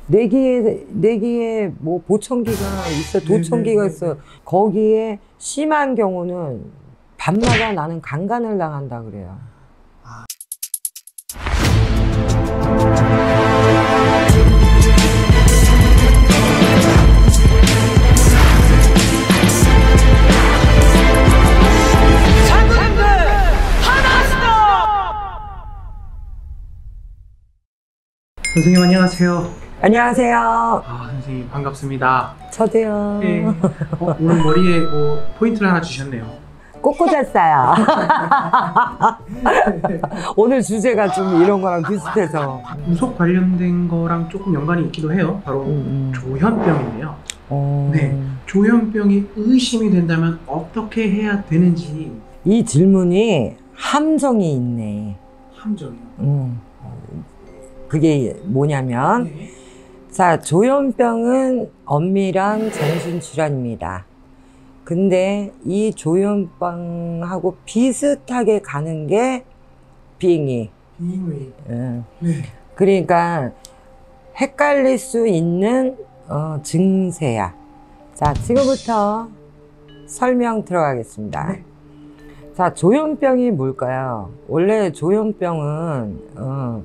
내기에 뭐 보청기가 있어, 도청기가 있어. 거기에 심한 경우는 밤마다 나는 강간을 당한다 그래요. 선생님 안녕하세요. 안녕하세요. 선생님 반갑습니다. 저도요. 네. 오늘 머리에 뭐 포인트를 하나 주셨네요. 꼭 꽂았어요. 오늘 주제가 좀 이런 거랑 비슷해서. 구속 관련된 거랑 조금 연관이 있기도 해요. 바로 조현병인데요. 네, 조현병이 의심이 된다면 어떻게 해야 되는지. 이 질문이 함정이 있네. 함정이요? 그게 뭐냐면, 네. 자, 조현병은 엄밀한 정신질환입니다. 근데 이 조현병하고 비슷하게 가는 게 빙의. 빙의. 네. 그러니까 헷갈릴 수 있는 증세야. 자, 지금부터 설명 들어가겠습니다. 네. 자, 조현병이 뭘까요? 원래 조현병은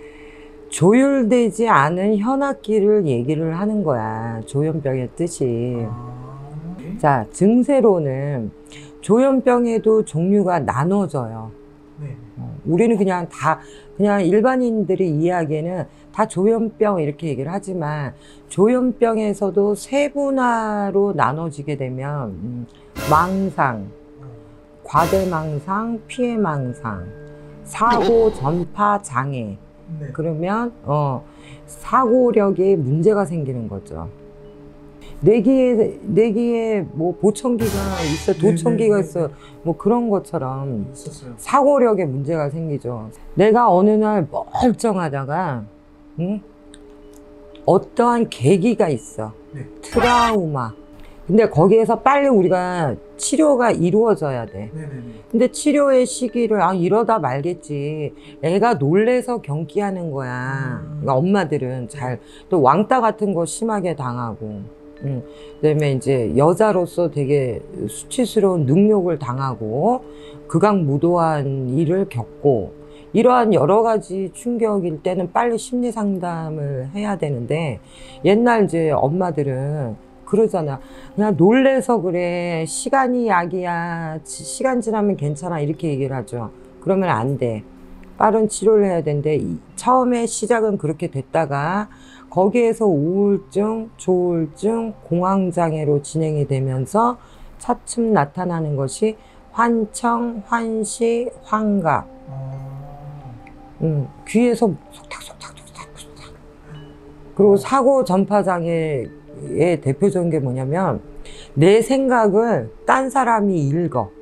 조율되지 않은 현악기를 얘기를 하는 거야. 조현병의 뜻이. 자, 증세로는 조현병에도 종류가 나눠져요. 네. 우리는 그냥 일반인들이 이해하기에는 다 조현병 이렇게 얘기를 하지만, 조현병에서도 세분화로 나눠지게 되면 망상, 과대망상, 피해망상, 사고 전파 장애. 네. 그러면 사고력에 문제가 생기는 거죠. 내기에 뭐 보청기가 있어, 도청기가 있어, 뭐 그런 것처럼 있었어요. 사고력에 문제가 생기죠. 내가 어느 날 멀쩡하다가 어떠한 계기가 있어. 네. 트라우마. 근데 거기에서 빨리 우리가 치료가 이루어져야 돼. 네네네. 근데 치료의 시기를 이러다 말겠지. 애가 놀래서 경기하는 거야. 그러니까 엄마들은 또 왕따 같은 거 심하게 당하고, 그다음에 이제 여자로서 되게 수치스러운 능욕을 당하고 극악무도한 일을 겪고, 이러한 여러 가지 충격일 때는 빨리 심리 상담을 해야 되는데, 옛날 이제 엄마들은 그러잖아. 그냥 놀래서 그래. 시간이 약이야. 시간 지나면 괜찮아. 이렇게 얘기를 하죠. 그러면 안 돼. 빠른 치료를 해야 되는데, 처음에 시작은 그렇게 됐다가 거기에서 우울증, 조울증, 공황장애로 진행이 되면서 차츰 나타나는 것이 환청, 환시, 환각. 귀에서 속닥속닥. 그리고 사고 전파장애 의 대표적인 게 뭐냐면, 내 생각을 딴 사람이 읽어.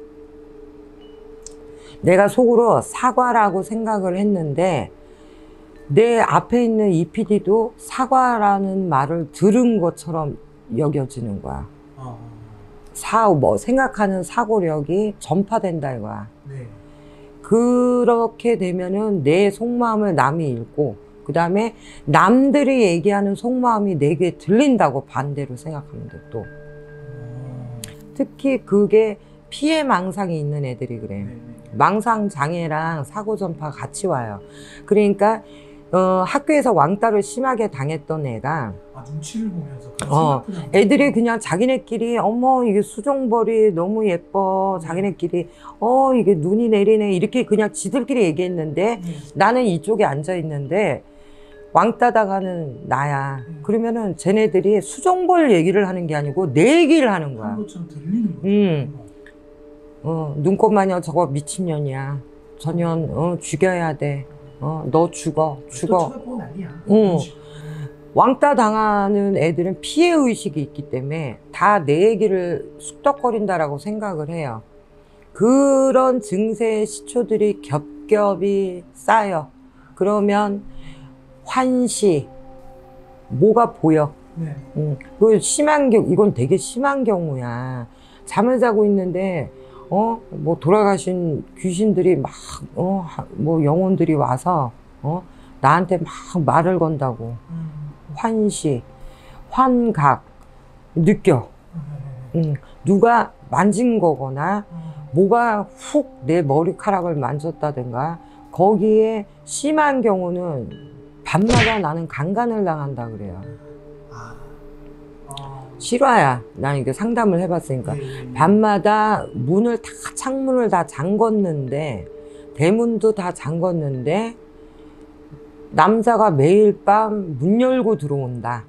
내가 속으로 사과라고 생각을 했는데 내 앞에 있는 이 PD도 사과라는 말을 들은 것처럼 여겨지는 거야. 생각하는 사고력이 전파된다 이거야. 네. 그렇게 되면은 내 속마음을 남이 읽고, 그 다음에 남들이 얘기하는 속마음이 내게 들린다고 반대로 생각하면 돼, 또. 특히 그게 피해 망상이 있는 애들이 그래. 망상 장애랑 사고 전파 같이 와요. 그러니까 학교에서 왕따를 심하게 당했던 애가 눈치를 보면서 애들이 그냥 자기네끼리 어머 이게 수종벌이 너무 예뻐, 자기네끼리 이게 눈이 내리네 이렇게 그냥 지들끼리 얘기했는데, 나는 이쪽에 앉아 있는데 왕따 당하는 나야. 그러면은 쟤네들이 수종벌 얘기를 하는 게 아니고 내 얘기를 하는 거야. 것처럼 들리는 거죠. 눈꽃마녀 저거 미친년이야. 저년 죽여야 돼. 너 죽어. 왕따 당하는 애들은 피해 의식이 있기 때문에 다 내 얘기를 쑥덕거린다라고 생각을 해요. 그런 증세의 시초들이 겹겹이 쌓여. 그러면 환시, 뭐가 보여. 그 심한 경우, 이건 되게 심한 경우야. 잠을 자고 있는데 뭐 돌아가신 귀신들이 막 뭐 영혼들이 와서 나한테 막 말을 건다고. 환시, 환각 느껴. 누가 만진 거거나 뭐가 훅 내 머리카락을 만졌다든가 거기에 심한 경우는 밤마다 나는 강간을 당한다 그래요. 실화야. 난 이게 상담을 해봤으니까. 밤마다 문을 다, 창문을 다 잠궜는데, 대문도 다 잠궜는데, 남자가 매일 밤 문 열고 들어온다.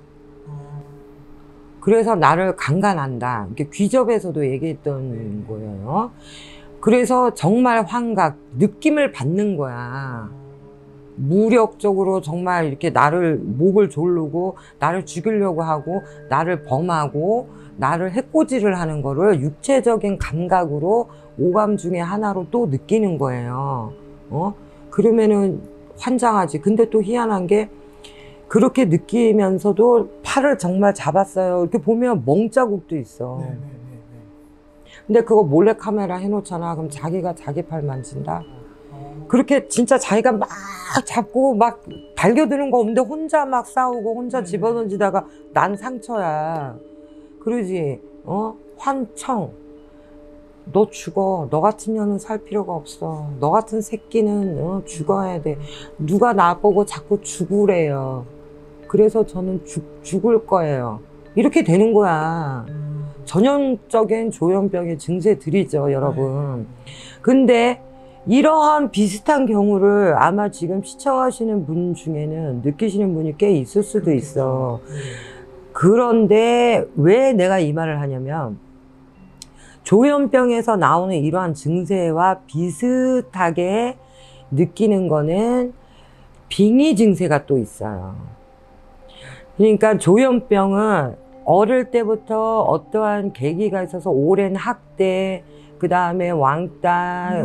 그래서 나를 강간한다. 이렇게 귀접에서도 얘기했던 거예요. 그래서 정말 환각, 느낌을 받는 거야. 무력적으로 정말 이렇게 나를 목을 조르고 나를 죽이려고 하고 나를 범하고 나를 해코지를 하는 거를 육체적인 감각으로 오감 중에 하나로 또 느끼는 거예요. 그러면은 환장하지. 근데 또 희한한 게 그렇게 느끼면서도 팔을 정말 잡았어요. 이렇게 보면 멍자국도 있어. 근데 그거 몰래카메라 해놓잖아. 그럼 자기가 자기 팔 만진다. 그렇게 진짜 자기가 막 잡고 막 발겨드는 거 없는데 혼자 막 싸우고 혼자 집어던지다가 난 상처야. 그러지. 환청. 너 죽어. 너 같은 년은 살 필요가 없어. 너 같은 새끼는 죽어야 돼. 누가 나보고 자꾸 죽으래요. 그래서 저는 죽을 거예요. 이렇게 되는 거야. 전형적인 조현병의 증세들이죠, 여러분. 근데 이러한 비슷한 경우를 아마 지금 시청하시는 분 중에는 느끼시는 분이 꽤 있을 수도 있어. 그런데 왜 내가 이 말을 하냐면 조현병에서 나오는 이러한 증세와 비슷하게 느끼는 거는 빙의 증세가 또 있어요. 그러니까 조현병은 어릴 때부터 어떠한 계기가 있어서 오랜 학대, 그 다음에 왕따,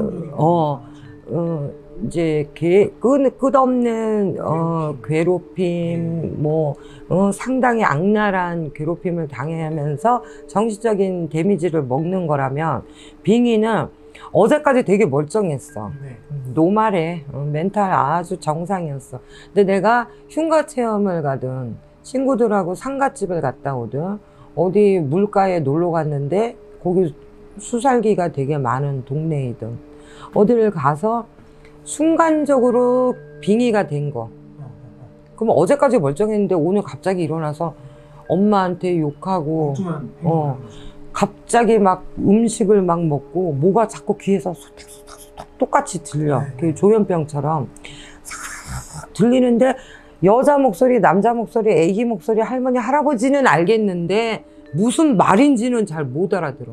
이제 끝없는 괴롭힘, 상당히 악랄한 괴롭힘을 당하면서 정신적인 데미지를 먹는 거라면, 빙의는 어제까지 되게 멀쩡했어. 노말해. 멘탈 아주 정상이었어. 근데 내가 흉가 체험을 가든 친구들하고 상갓집을 갔다 오든 어디 물가에 놀러 갔는데 거기 수살기가 되게 많은 동네이든 어디를 가서 순간적으로 빙의가 된 거. 그럼 어제까지 멀쩡했는데 오늘 갑자기 일어나서 엄마한테 욕하고 갑자기 막 음식을 막 먹고 뭐가 자꾸 귀에서 소탁소탁 똑같이 들려. 그 조현병처럼 싹 들리는데 여자 목소리, 남자 목소리, 애기 목소리, 할머니, 할아버지는 알겠는데 무슨 말인지는 잘 못 알아들어.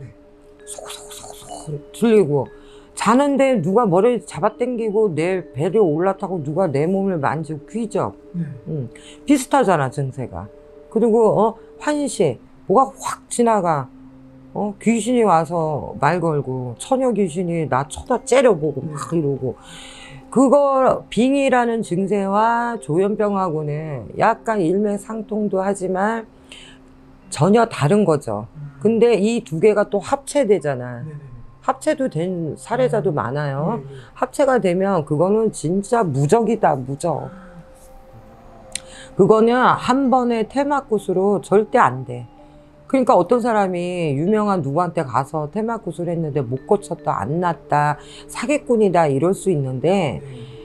속속속속 들리고 자는데 누가 머리 잡아당기고 내 배를 올라타고 누가 내 몸을 만지고 귀접. 비슷하잖아 증세가. 그리고 환시 뭐가 확 지나가. 귀신이 와서 말 걸고 처녀 귀신이 나 쳐다 째려보고 막 이러고. 그거 빙의라는 증세와 조현병하고는 약간 일맥상통도 하지만 전혀 다른 거죠. 근데 이 두 개가 또 합체되잖아. 합체도 된 사례자도 많아요. 합체가 되면 그거는 진짜 무적이다, 무적. 그거는 한 번의 테마굿으로 절대 안 돼. 그러니까 어떤 사람이 유명한 누구한테 가서 테마굿을 했는데 못 고쳤다, 안 났다, 사기꾼이다 이럴 수 있는데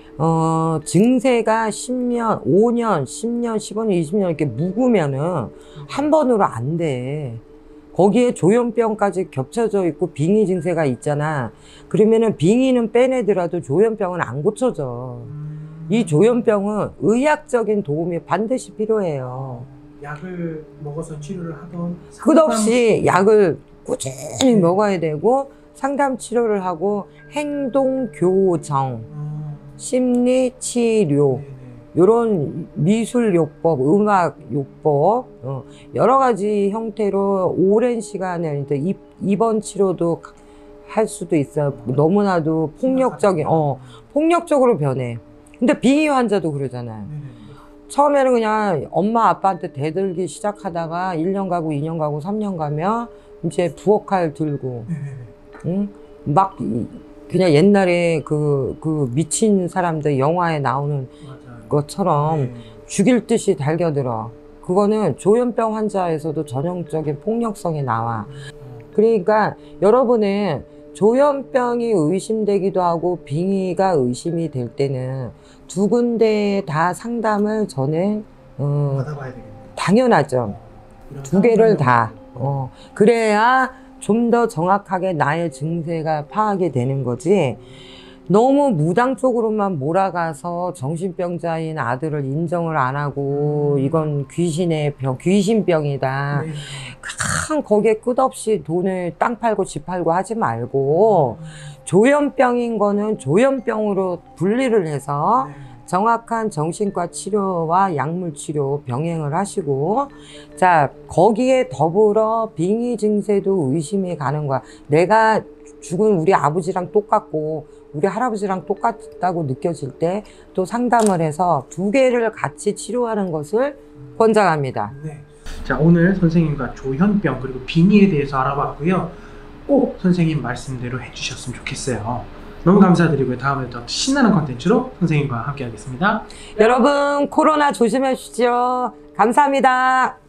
증세가 10년, 5년, 10년, 15년, 20년 이렇게 묵으면은 한 번으로 안 돼. 거기에 조현병까지 겹쳐져 있고 빙의 증세가 있잖아. 그러면은 빙의는 빼내더라도 조현병은 안 고쳐져. 이 조현병은 의학적인 도움이 반드시 필요해요. 약을 먹어서 치료를 하던 끝없이 약을 꾸준히 먹어야 되고 상담 치료를 하고 행동 교정, 심리 치료, 이런 미술 요법, 음악 요법 여러 가지 형태로 오랜 시간을 입원 치료도 할 수도 있어요. 너무나도 폭력적인 폭력적으로 변해. 근데 빙의 환자도 그러잖아요. 처음에는 그냥 엄마 아빠한테 대들기 시작하다가 1년 가고 2년 가고 3년 가면 이제 부엌칼 들고 막 그냥 옛날에 그 미친 사람들 영화에 나오는 것처럼 죽일 듯이 달겨들어. 그거는 조현병 환자에서도 전형적인 폭력성이 나와. 그러니까 여러분은 조현병이 의심되기도 하고 빙의가 의심이 될 때는 두 군데 다 상담을 저는 받아봐야 되겠네요. 당연하죠. 두 개를 다. 그래야 좀 더 정확하게 나의 증세가 파악이 되는 거지. 너무 무당쪽으로만 몰아가서 정신병자인 아들을 인정을 안 하고 이건 귀신의 병, 귀신병이다. 네. 거기에 끝없이 돈을 땅 팔고 집 팔고 하지 말고 조현병인 거는 조현병으로 분리를 해서 네. 정확한 정신과 치료와 약물 치료 병행을 하시고, 자, 거기에 더불어 빙의 증세도 의심이 가는 거야. 내가 죽은 우리 아버지랑 똑같고 우리 할아버지랑 똑같다고 느껴질 때 또 상담을 해서 두 개를 같이 치료하는 것을 권장합니다. 네. 자, 오늘 선생님과 조현병 그리고 빙의에 대해서 알아봤고요. 꼭 선생님 말씀대로 해주셨으면 좋겠어요. 너무 감사드리고요. 다음에 더 신나는 컨텐츠로 선생님과 함께 하겠습니다. 여러분 코로나 조심하십시오. 감사합니다.